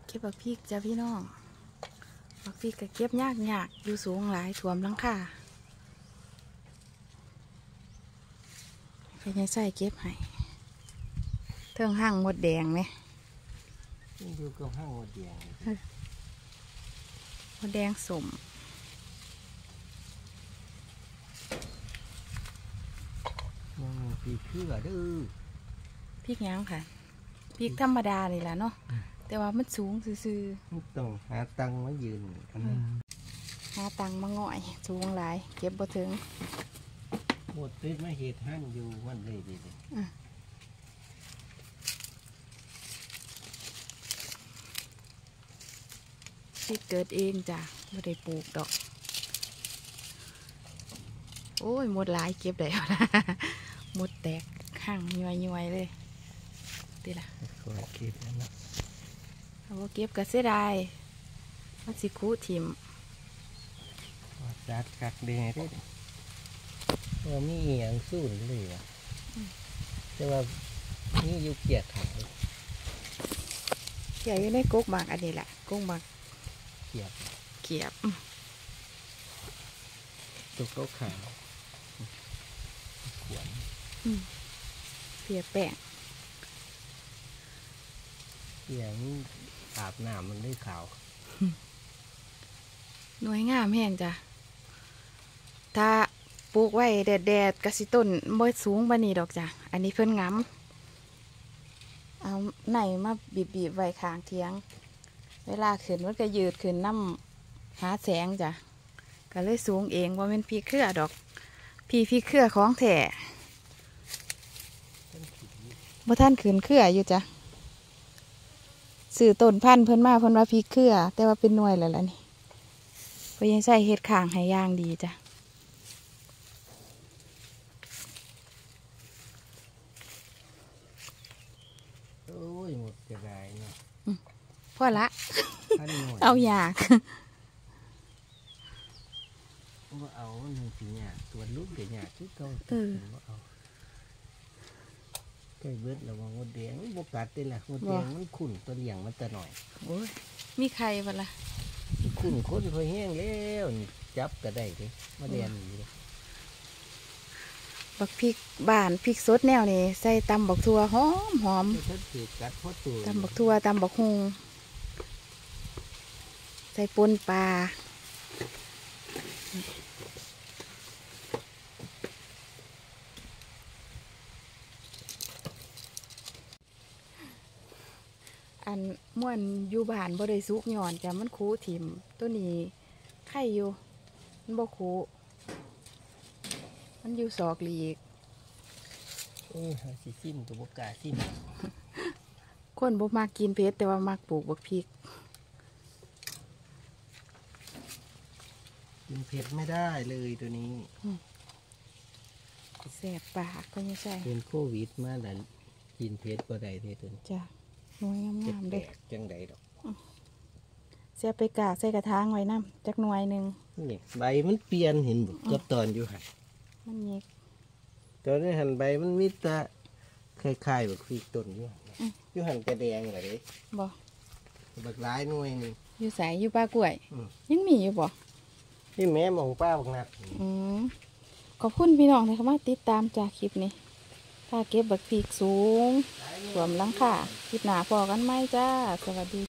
เก็บบักพริกจ้าพี่น้องบักพริกก็เก็บยากอยู่สูงหลายถ่วมหลังคาใครจะใส่เก็บให้เทิงห้างมดแดงไหมดูกับห้างมดแดงมดแดงสมมันพริกเขือดื้อพริกยังค่ะพริกธรรมดาเลยล่ะเนาะแต่ว่ามันสูงซื่อๆต้องหาตังมายืนหาตังมาง่อยสูงหลายเก็บบ่ถึงหมดติดไม่เหตุหั่นอยู่มันเลยดีพริกเกิดเองจ้ะไม่ได้ปลูกดอกโอ้ยหมดหลายเก็บได้แล้วนะหมดแตกข้างย่อยเลยดีละขอเก็บแล้วนะเอาเก็บก็เสียดายมันสิคูทิมจัดกักเดงได้ว่ามีอย่างสู้เลยว่ะแต่ว่านี่อยู่เกียร์ขายเกียอยู่ในกกหมากอันนี้แหละกกหมากเกียบตัวเขาขาวขวนเปียกแป้งอย่างอาบน้ำมันได้ขาวหน่วยงามแห้งจ้ะถ้าปลูกไว้แดดกระสิต้นบ่สูงบานี้ดอกจ้ะอันนี้เพิ่นงำเอาไหนมาบีบไว้ข้างเทียงเวลาขึ้นมันก็ยืดขึ้นน้ำหาแสงจ้ะก็เลยสูงเองว่าเป็นพีเครือดอกพีเครือของแท้บ่ท่านขึ้นเครืออยู่จ้ะสื่อต้นพันธุ์เพิ่นมาเพิ่นว่าพีเครือแต่ว่าเป็นหน่วยแล้วล่ะนี่เพิ่นยังใส่เห็ดข้างให้ย่างดีจ้ะโอ้ยหมดจะได้เนาะพอละเอาอยากว่าเอาหนึ่งสีหยาตัวลูกเดี๋ยวหยาที่เขาว่าเอาใกล้เบิดระวังมดแดงบกัดได้แหละมดแดงมันขุ่นตัวเหลี่ยงมันแต่หน่อยโอ้ยมีใครบ้างล่ะขุ่นคนคอยแห้งแล้วจับก็ได้เลยมดแดงอยู่เลยบักพริกบ้านพริกสดแนวนี่ใส่ตำบักทั่วหอมตำบักทั่วตำบักฮุงใส่ปนปลาอันม่วนอยู่บ้านบ่ได้สุกหย่อนจ้ะมันคูถิ่มตัวนี้ไข่อยู่มันบ่คูมันอยู่ศอกหลีกหาสิซิมตัวบกาซิมคนบ่มากินเผ็ดแต่ว่ามักปลูกบักพริกกินเผ็ดไม่ได้เลยตัวนี้แสบปากก็ไม่ใช่เป็นโควิดมาแล้วกินเผ็ดก็ได้เลยตัวนี้จ้ะหน่วยงามๆเด้จังไดดอกเสียไปกาใส่กระถางไว้น้ำจักหน่วยหนึ่งนี่ใบมันเปลี่ยนเห็นบุกับตอนอยู่หันมันเงียตอนนี้หันใบมันมีแต่คล้ายๆแบบพริกต้นอยู่หันกระแดงอะไรบ่บักร้ายหน่วยนี่อยู่ใส่อยู่ป้ากล้วยยังมีอยู่บ่ที่แม่มองป้าบักนัดขอบคุณพี่น้องที่เข้ามาติดตามจากคลิปนี้ถ้าเก็บบักพริกสูงสวมหลังคาคลิปหนาพอกันไหมจ้าสวัสดี